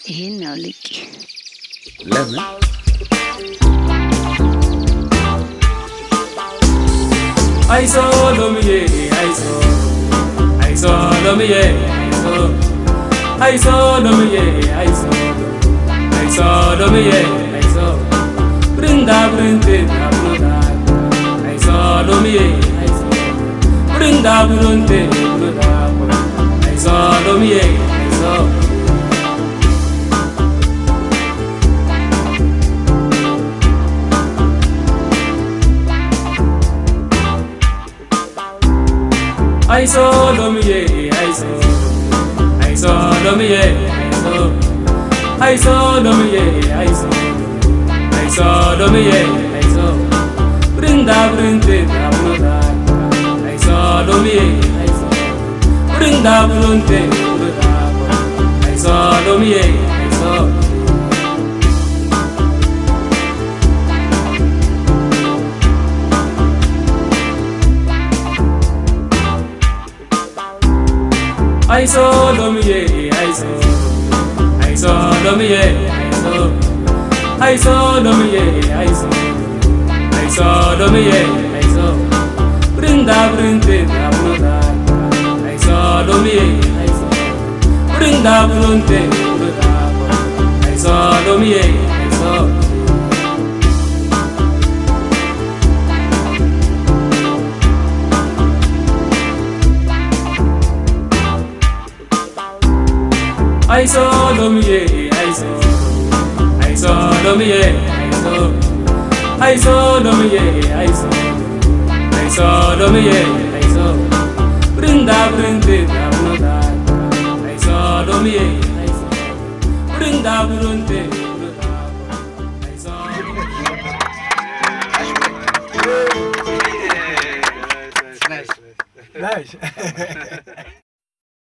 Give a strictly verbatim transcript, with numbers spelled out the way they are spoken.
ይሄን አውልቂ ለምን አይዞ ሎሚዬ አይዞ አይዞ ሎሚዬ አይዞ አይዞ ሎሚዬ አይዞ አይዞ ሎሚዬ አይዞ ብርንዳ ብርንቴ ብሮዳ አይዞ ሎሚዬ አይዞ ብርንዳ ብርንቴ ብሮዳ አይዞ ሎሚዬ አይዞ aiso lomiye aiso aiso lomiye aiso aiso lomiye aiso aiso lomiye aiso brinda brinte abroda aiso lomiye aiso brinda brinte abroda aiso lomiye aiso aiso lomiye aiso aiso lomiye aiso aiso lomiye aiso aiso lomiye aiso brinda brinte abroda aiso lomiye aiso brinda brinte abroda aiso lomiye aiso aiso lomiye aiso aiso lomiye aiso aiso lomiye aiso aiso lomiye aiso brinda brinte abroda aiso lomiye aiso brinda brinte abroda aiso Nice.